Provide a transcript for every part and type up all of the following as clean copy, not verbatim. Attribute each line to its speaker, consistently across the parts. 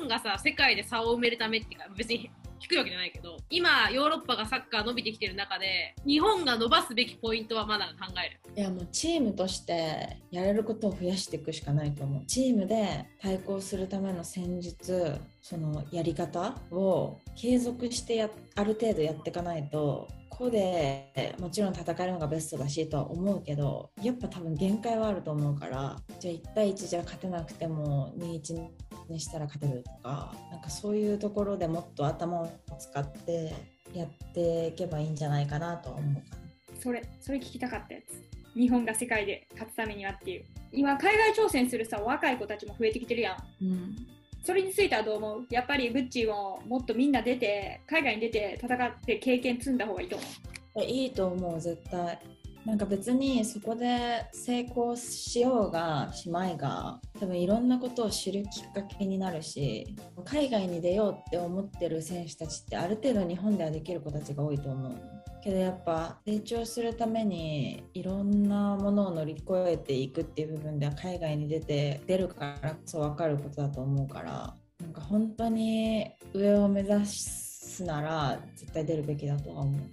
Speaker 1: 本がさ世界で差を埋めるためっていうか、別に低いわけじゃないけど、今ヨーロッパがサッカー伸びてきてる中で日本が伸ばすべきポイントはまだ考える。
Speaker 2: いやもうチームとしてやれることを増やしていくしかないと思う。チームで対抗するための戦術、そのやり方を継続してある程度やっていかないと、ここでもちろん戦えるのがベストだしとは思うけど、やっぱ多分限界はあると思うから、じゃあ1対1じゃ勝てなくても 2-1 にしたら勝てるとか、なんかそういうところでもっと頭を使ってやっていけばいいんじゃないかなとは思うかな。
Speaker 3: それ聞きたかったやつ。日本が世界で勝つためにはっていう。今海外挑戦するさ若い子たちも増えてきてるやん。それについてはどう思う？やっぱりブッチーももっとみんな出て、海外に出て戦って経験積んだ方がいいと思う。
Speaker 2: いいと思う、絶対。なんか別にそこで成功しようがしまいが、多分いろんなことを知るきっかけになるし、海外に出ようって思ってる選手たちってある程度日本ではできる子たちが多いと思うけど、やっぱ成長するためにいろんなものを乗り越えていくっていう部分では海外に出るからこそ分かることだと思うから、なんか本当に上を目指すなら絶対出るべきだとは思う。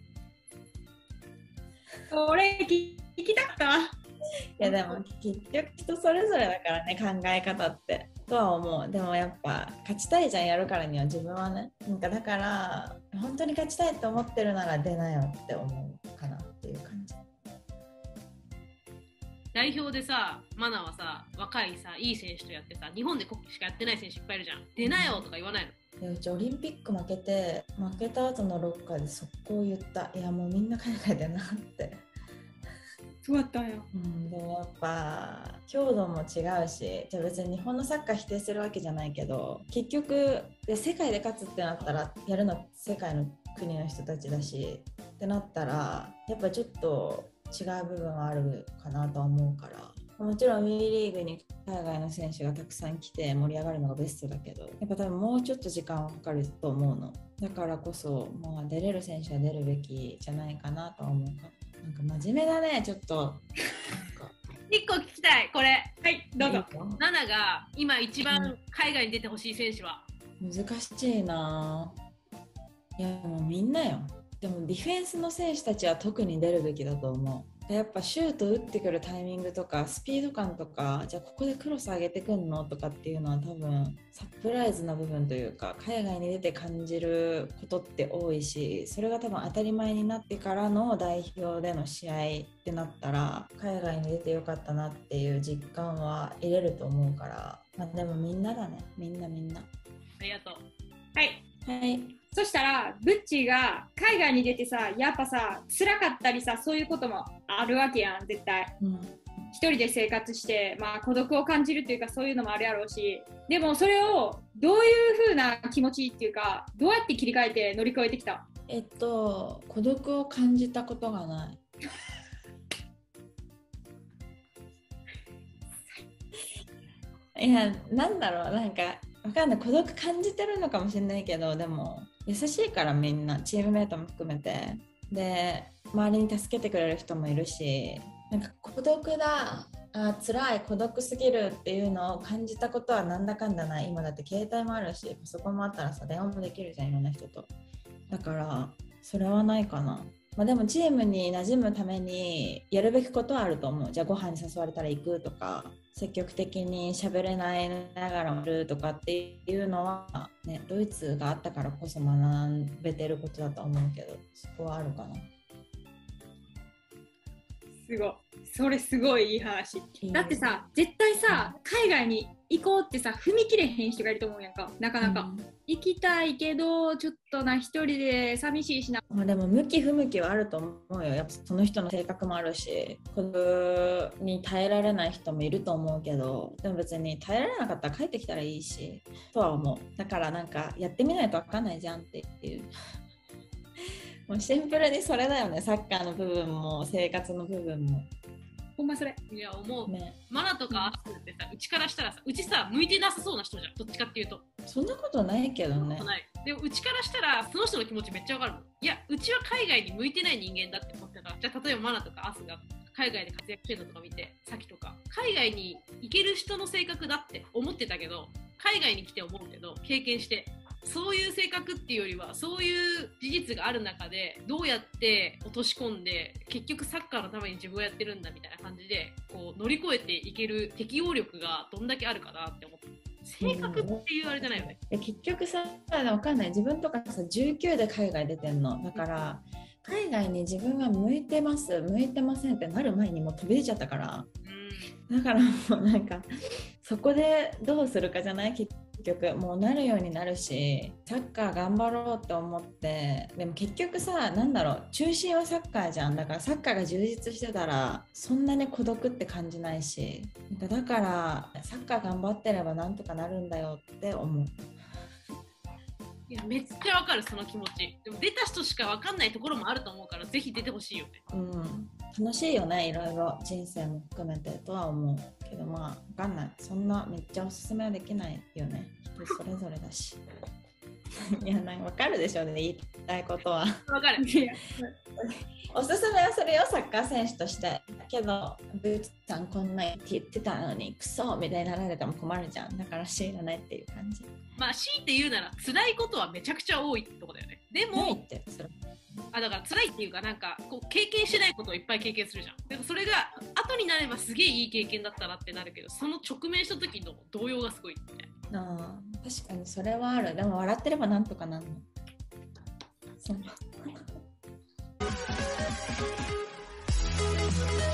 Speaker 3: それ聞きたかったわ。い
Speaker 2: やでも結局人それぞれだからね、考え方ってとは思う。でもやっぱ勝ちたいじゃん、やるからには自分はね。なんかだから本当に勝ちたいと思ってるなら出なよって思うかなっていう感じ。
Speaker 1: 代表でさ、マナはさ、若いさ、いい選手とやってさ、日本で国旗しかやってない選手いっぱいいるじゃん。出なよとか言わないの？
Speaker 2: うちオリンピック負けた後のロッカーで速攻言った。いやもうみんな海外でなって。
Speaker 3: そうだったんや。
Speaker 2: でもやっぱ強度も違うし、じゃあ別に日本のサッカー否定するわけじゃないけど、結局世界で勝つってなったらやるの世界の国の人たちだしってなったら、やっぱちょっと違う部分はあるかなとは思うから、もちろん WE リーグに海外の選手がたくさん来て盛り上がるのがベストだけど、やっぱ多分もうちょっと時間はかかると思うの。だからこそ、まあ、出れる選手は出るべきじゃないかなとは思うか。なんか真面目だね、ちょっと。
Speaker 1: 一個聞きたい、これ。
Speaker 3: はい、どうぞ。
Speaker 1: ナナが今一番海外に出てほしい選手は？
Speaker 2: 難しいな。いやもうみんなよ。でもディフェンスの選手たちは特に出るべきだと思う。やっぱシュート打ってくるタイミングとかスピード感とか、じゃあここでクロス上げてくんのとかっていうのは多分サプライズな部分というか、海外に出て感じることって多いし、それが多分当たり前になってからの代表での試合ってなったら、海外に出てよかったなっていう実感は得れると思うから、まあ、でもみんなだね、みんな。
Speaker 1: ありがとう。
Speaker 3: はい。
Speaker 2: はい。
Speaker 3: そしたらブッチーが海外に出てさ、やっぱさ辛かったりさ、そういうこともあるわけやん絶対。一人で生活して、まあ、孤独を感じるっていうかそういうのもあるやろうし、でもそれをどういう風な気持ちっていうか、どうやって切り替えて乗り越えてきた？
Speaker 2: 孤独を感じたことがない。いや、なんだろう、なんかわかんない、孤独感じてるのかもしれないけど、でも優しいからみんな、チームメイトも含めて、で周りに助けてくれる人もいるし、なんか孤独だ、辛い、孤独すぎるっていうのを感じたことはなんだかんだない。今だって携帯もあるしパソコンもあったらさ、電話もできるじゃん、いろんな人と。だからそれはないかな。まあ、でもチームに馴染むためにやるべきことはあると思う。じゃあご飯に誘われたら行くとか、積極的に喋れないながらもるとかっていうのは、ね、ドイツがあったからこそ学べてることだと思うけど、そこはあるかな。
Speaker 3: すごい、それすごいいい話。だってさ、絶対さ、海外に行こうってさ踏み切れへん人がいると思うやんか。なかなか、行きたいけどちょっとな、一人で寂しいしな。
Speaker 2: まあ、でも向き不向きはあると思うよ。やっぱその人の性格もあるし、孤独に耐えられない人もいると思うけど、でも別に耐えられなかったら帰ってきたらいいしとは思う。だからなんかやってみないと分かんないじゃんっていうもうシンプルにそれだよね。サッカーの部分も生活の部分も。
Speaker 3: ほんまそれ。
Speaker 1: いや思う、
Speaker 2: ね、
Speaker 1: マナとかアスってさ、うちからしたらさ、うちさ向いてなさそうな人じゃん、どっちかっていうと。
Speaker 2: そんなことないけどね。
Speaker 1: でもうちからしたらその人の気持ちめっちゃわかるの。いや、うちは海外に向いてない人間だって思ってたから。じゃあ例えばマナとかアスが海外で活躍してるのとか見て、さっきとか海外に行ける人の性格だって思ってたけど、 海外に来て思うけど、経験してそういう性格っていうよりはそういう事実がある中でどうやって落とし込んで結局サッカーのために自分をやってるんだみたいな感じでこう乗り越えていける適応力がどんだけあるかなって思って。性格っていうあれじゃないよね。
Speaker 2: 結局さ、わかんない。自分とかさ、19で海外出てんの。だから、海外に自分が向いてます、向いてませんってなる前にもう飛び出ちゃったから。だからもうなんか、そこでどうするかじゃない？結局もうなるようになるし、サッカー頑張ろうと思って、でも結局さ、なんだろう、中心はサッカーじゃん。だからサッカーが充実してたらそんなに孤独って感じないし、だからサッカー頑張ってればなんとかなるんだよって思う。
Speaker 1: いやめっちゃわかるその気持ち。でも出た人しかわかんないところもあると思うからぜひ出てほしいよね。
Speaker 2: 楽しいよね、いろいろ人生も含めてとは思うけど、まあわかんない、そんなめっちゃおすすめはできないよね、人それぞれだしいやなんかわかるでしょうね、言いたいことは。
Speaker 1: わかる
Speaker 2: おすすめはするよ、サッカー選手として。けどブーツさんこんな言ってたのにクソみたいになられても困るじゃん。だから知らないっていう感じ。
Speaker 1: まあ強いて言うなら辛いことはめちゃくちゃ多いってとこだよね。でもだから辛いっていうか、なんかこう経験しないことをいっぱい経験するじゃん。でもそれが後になればすげえいい経験だったなってなるけど、その直面した時の動揺がすごいみたい
Speaker 2: な。確かにそれはある。でも笑ってればなんとかなるの。そう